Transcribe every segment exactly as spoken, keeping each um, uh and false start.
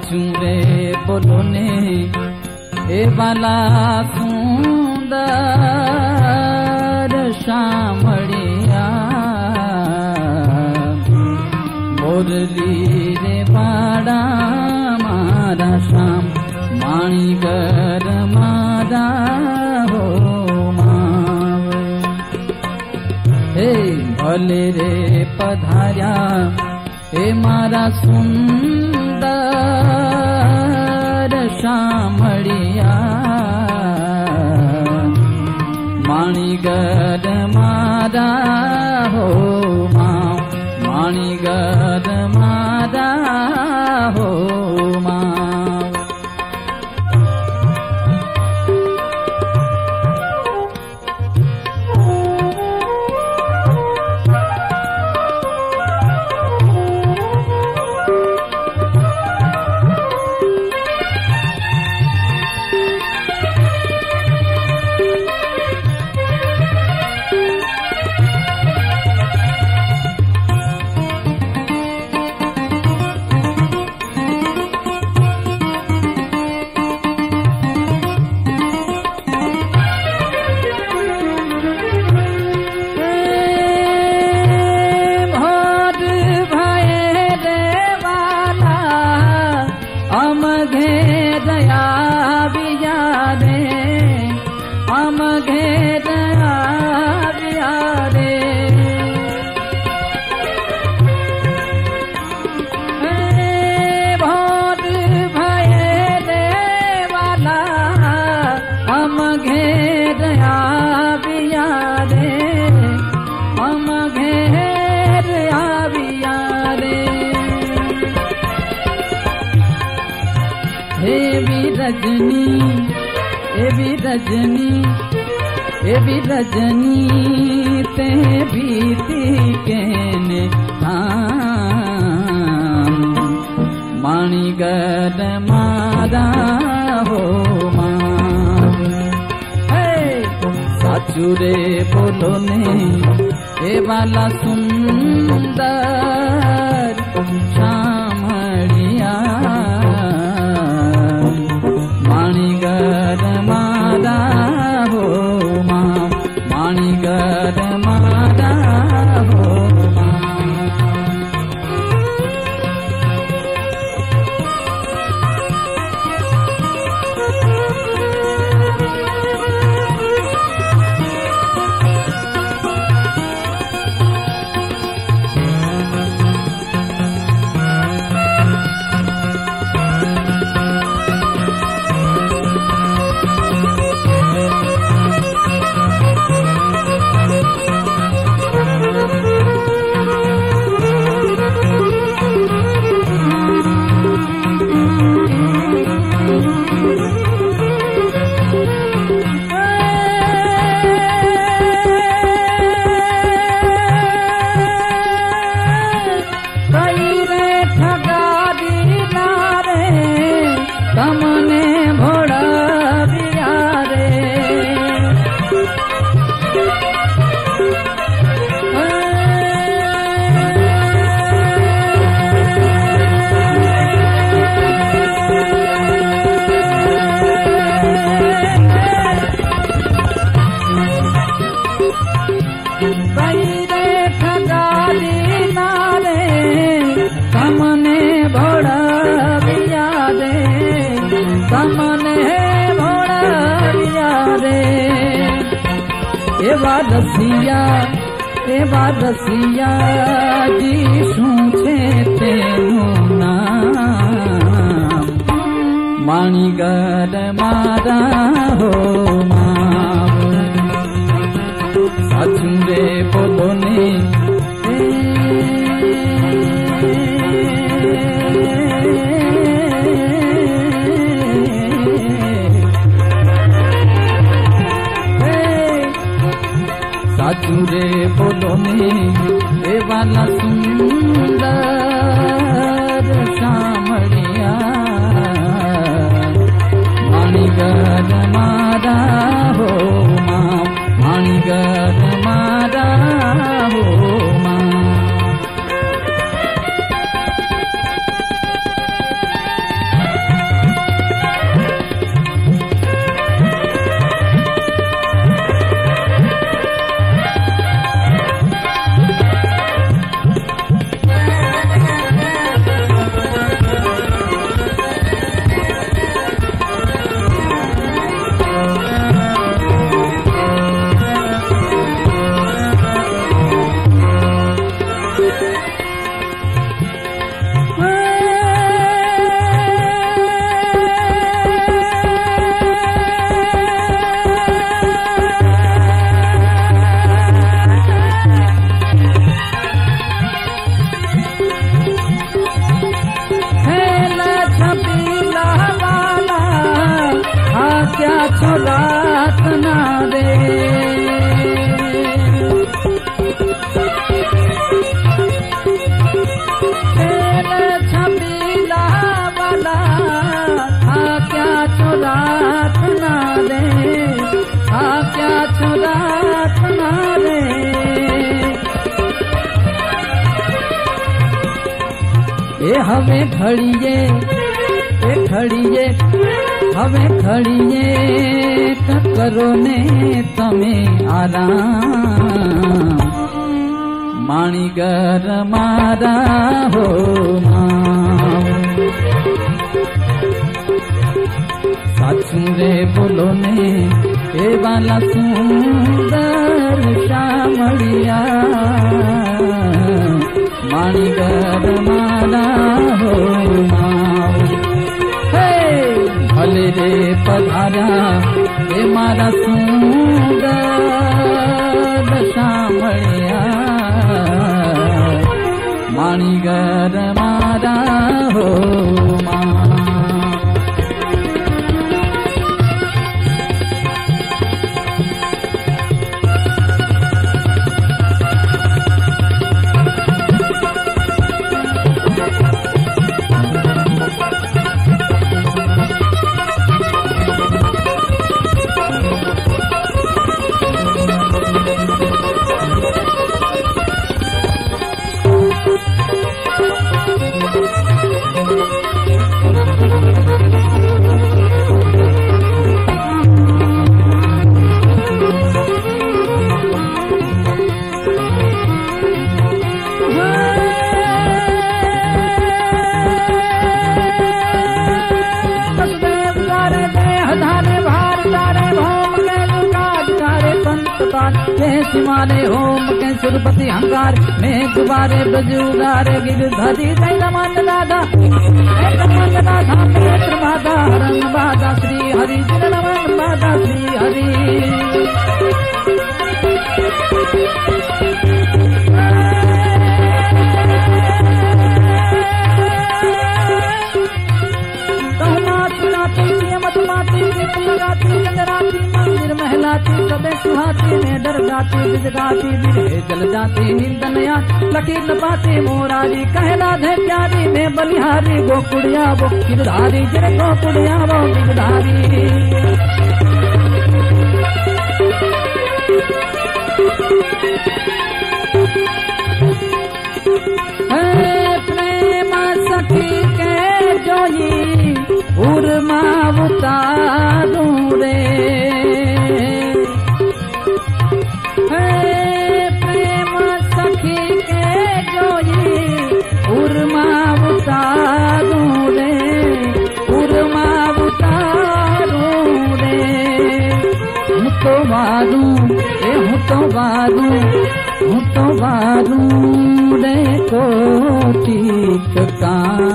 साचू रे बोलो ने ए वाला सुंदर शामड़िया मोरली रे बाड़ा मारा शाम माणी गर मारा हो माव हे भले रे पधार्या हे मारा सुंदर शामड़िया माणी गर मारा हो माव माणी गर मारा हो माव रजनी ए भी रजनी ए भी रजनी ते बीती केने माणी गर मारा हो माव साचू रे बोलो ने ए वाला सुंदर शामड़िया माणी गर मारा हो माव माणी गर मारा हो रसिया एवा रसिया जी सूछे तेनु नाम माणी गर मारा हो माव साचू रे बोलो ने साचू रे बोलो ने ए वाला सुंदर शामड़िया माणी गर मारा छो रात ना रे छबीला वाला था क्या छो रात ना रे था क्या छो रात ना रे ए हमें घड़िए ए घड़िए हमें घड़िए करो ने तमे आराम माणीगर मारा हो साचू रे बोलो ने ए वाला सुंदर शामड़िया माणीगर मारा हो भले रे पधारा ए मारा सुंदर शामड़िया माणीगर मारा हो मारे होम के सुरपति हंकार में गुबारे बजुगारे गिरधरी दैलमान दादा दैलमान दादा नेत्र बाधा हरण बाधा श्री हरि जिनवन बाधा श्री हरि मंदिर महलाती सबे सुहाती में डर जाती बिजगाती बिरहे जल जाती नींदनया लकीर न पाती मोरारी कहला धे प्यारी में बलिहारी गोकुड़िया वो गिरधारी जिन गोकुड़िया वो गिरधारी प्रेम सखी के जोई उर्मा उतारू रे प्रेम सखी के जोई उर्मा उतारू रे उर्मा उतारू रे हूँ तो बारू ए हूँ तो बारू हूँ तो बारू रे कोटि का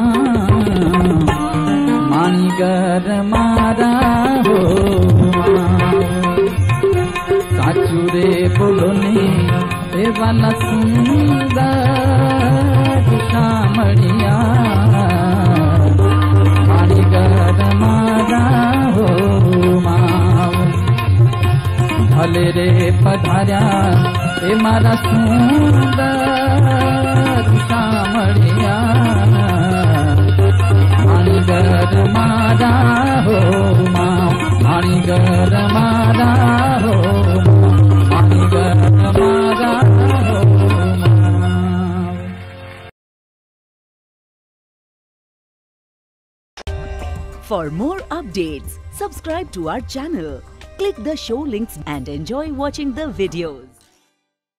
माणीगर मारा हो साचू रे बोलो ने ए वाला सुंदर शामड़िया माणीगर मारा हो भले रे पधारा ए मारा सुंदर शामड़िया माणीगर मारा हो माणीगर मारा हो माणीगर मारा हो। For more updates, subscribe to our channel, click the show links and enjoy watching the videos.